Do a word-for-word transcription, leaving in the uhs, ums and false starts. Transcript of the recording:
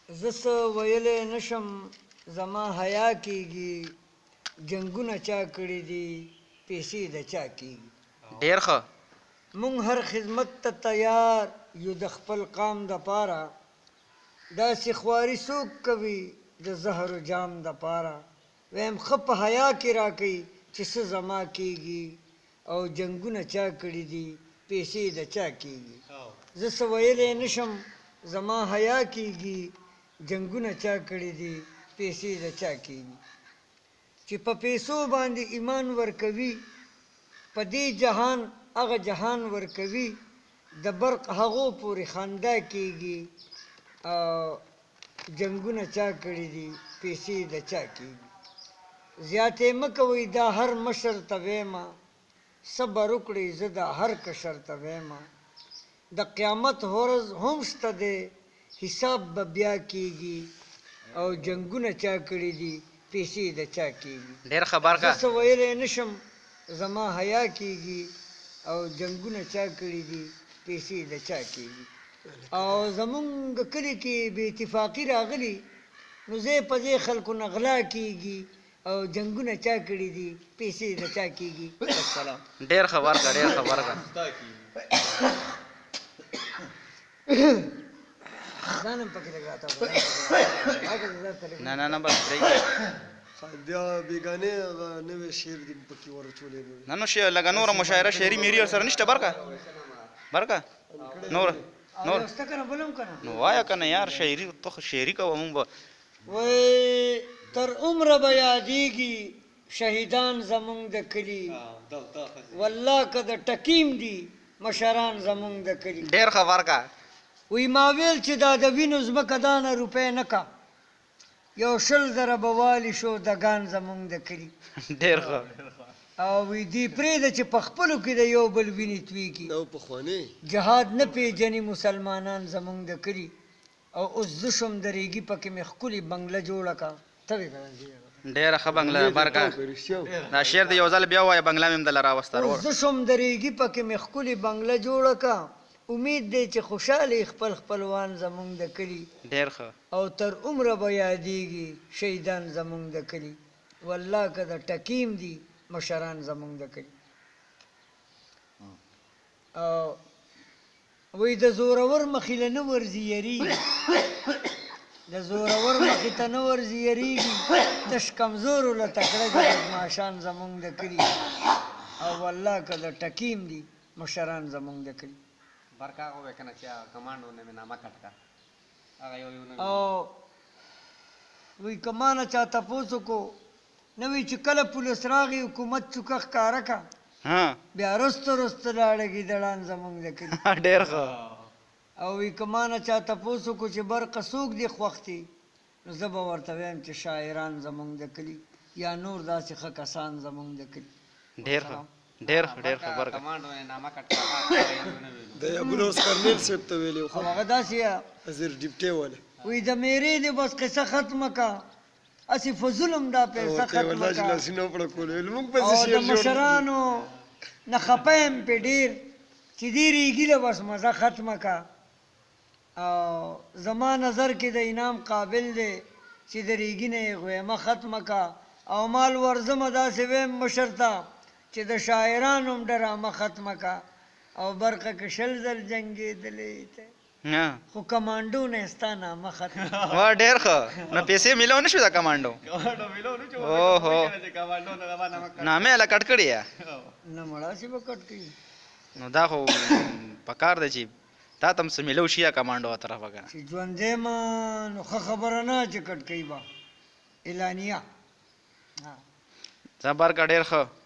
زه څه ویلی نشم زما حیا کېږي جنګونه چا کړي دي پیسې د چا کېږي ډېر ښه مونږ هر خدمت ته تیار یو د خپل قام دپاره داسې خواري څوک کوي د زهرو جام دپاره ویم ښه په حیا کې راکوي چې څه زما کېږي او جنګونه چا کړي دي پیسې د چا کېږي زه څه ویلی نشم زما حیا کېږي جنګونه چا کړي دي پیسې د چا کېږي چې په پیسو باندې ایمان ورکوي په دې جهان هغه جهان ورکوي د برق هغو پورې خندا کېږي او جنګونه چا کړي دي پیسې د چا کېږي زیاتې مه کوئ دا هر مشر ته ویمه صبر وکړئ زه دا هر کشر ته ویمه د قیامت ورځ هم شته دی حساب به بیا کېږي او جنګونه چا کړي دي پیسې د چا کېږي ډېر خبر کا زه څه ویلی نشم زما حیا کېږي او جنګونه چا کړي دي پیسې د چا کېږي او زمونږ کلي کې بې اتفاقي راغلي نو ځای په ځای خلکو نه غلا کېږي او جنګونه چا کړي دي پیسې د چا کېږي السلام ډېر خبر کا ډېر خبر کا ځانم پکې لګاتا نه نه نه بس پرېږده بیا بیګانې هغه نوی شعر دې پکې ورچولی نه نو شعر لږه نوره مشاعره شعري میري ورسره نشته برکه برکه نور نور لوسته که نه بل هم که نه نو وایه که نه یار شاعري ته خو شاعري کوه مونږ به وای تر عمره به یادېږي شهیدان زمونږ د کلي والله که د ټکیم دي مشران زمونږ د کلي ډېر خبر کا وی ما ویل چې دا د وینو ځمکه دانه روپۍ نه کا یو شل زره به والي شو دګان زمونږ د کلي ډېر ښه او وی دی پرېږده چې په خپلو کې د یو بل وینې تویږي دا پخوانۍ جهاد نه پیژني مسلمانان زمونږ د کلي او اوس زه شوم د ریګي پکې مې ښکلې بنګله جوړه کا ته وې ډېره ښه بنګله برکه دا شعر د یو ځل بیا ووایه بنګله مې هم دله راوسته اوس زه شوم د ریګي پکې مې ښکلې بنګله جوړه کا امید دی چې خوشحاله خپل خپلوان زمونږ د کلي ډېر ښه او تر عمره به یادېږي شهیدان زمونږ د کلي والله که د ټکیم دي مشران زمونږ د کلي او وی د زورور مخې له نه ورځي یریږي د زورور مخې ته نه ورځي یریږي تش کمزورو له تکړه دي بدماشان زمونږ د کلي او والله که د ټکیم دي مشران زمونږ د کلي برکا هغه وکنه چې کمانډو نه مې نامه کټ کا هغه یو یو او وی کمانه چا تپوس وکړو نه وی چې کله پولیس راغی حکومت چوکه ښکاره کا ها بیا رسته رسته لاړه ګیدړان زمونږ د کلي ډېر ښه او وی کمانه چا تپوس وکړو چې برقه څوک دې خوښ دي نو زه به ورته وایم چې شاعران زمونږ د کلي یا نور داسې ښه کسان زمونږ د کلي ډېر ښه ډېر ښه ډېر خبر کا کمانډو نه نامه کټ کا د ابوالوس کرنیل صاحب ته ویلي او هغه داسې وزیر ډیپټي والا وی د میرې دې بس قصه ختمه کا اسې فضولم دا پیسه ختمه والله چې کا لاسونه پړه کولې لمونږ په او د مشرانو نه خپه یم پې ډېر چې دې ریګي له بس مزه ختمه کا او زما نظر کې د انعام قابل دی چې د ریګي نه یې غویمه ختمه کا او مال ورځمه داسې ویم مشر ته چې د شاعرانو هم ډرامه ختمه کا او برقه کې شل ځل جنګېدلی ته خو کمانډو نه ستا نامه ختمه وا ډېر ښه نو پیسې میلاو نه شو دا کمانډو اوهو نامې هله کټ کړې یا نه مړاسې به کټ کوي نو دا خو پکار دی چې تا ته هم څه میلاو شي یا کمانډو طرفه که چې ژوندی ما نو ښه خبره نه چې کټ کوي به اعلانیه زه برکه ډېر ښه